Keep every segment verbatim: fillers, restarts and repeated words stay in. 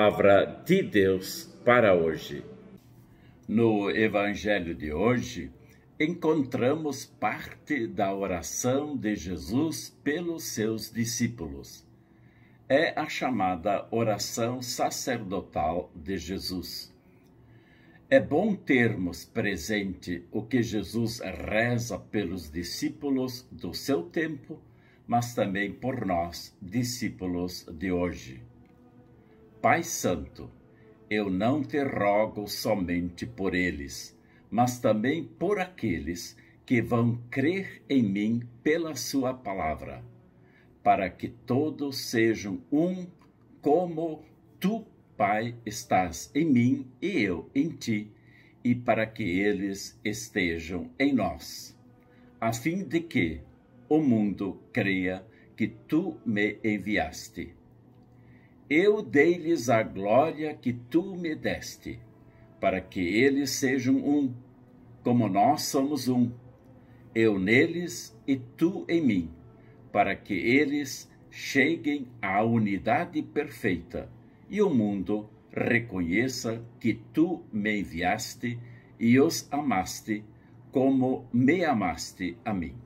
palavra de Deus para hoje. No Evangelho de hoje, encontramos parte da oração de Jesus pelos seus discípulos. É a chamada oração sacerdotal de Jesus. É bom termos presente o que Jesus reza pelos discípulos do seu tempo, mas também por nós, discípulos de hoje. Pai Santo, eu não te rogo somente por eles, mas também por aqueles que vão crer em mim pela sua palavra, para que todos sejam um, como tu, Pai, estás em mim e eu em ti, e para que eles estejam em nós, a fim de que o mundo creia que tu me enviaste. Eu dei-lhes a glória que tu me deste, para que eles sejam um, como nós somos um, eu neles e tu em mim, para que eles cheguem à unidade perfeita e o mundo reconheça que tu me enviaste e os amaste como me amaste a mim.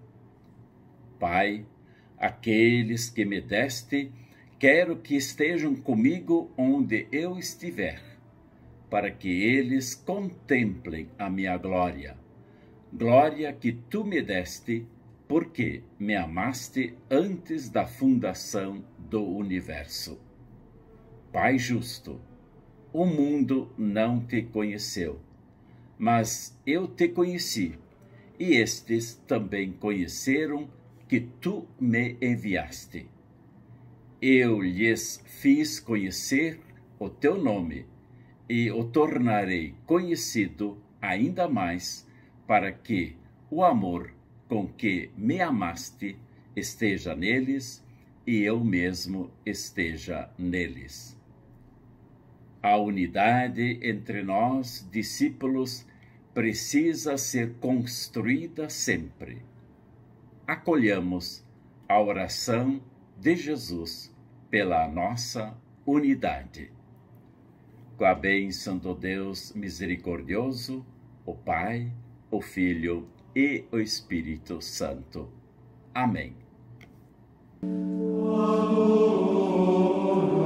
Pai, aqueles que me deste, quero que estejam comigo onde eu estiver, para que eles contemplem a minha glória, glória que tu me deste, porque me amaste antes da fundação do universo. Pai justo, o mundo não te conheceu, mas eu te conheci, e estes também conheceram que tu me enviaste. Eu lhes fiz conhecer o teu nome, e o tornarei conhecido ainda mais, para que o amor com que me amaste esteja neles e eu mesmo esteja neles. A unidade entre nós, discípulos, precisa ser construída sempre. Acolhamos a oração de Jesus pela nossa unidade. Com a bênção do Deus misericordioso, o Pai, o Filho e o Espírito Santo. Amém.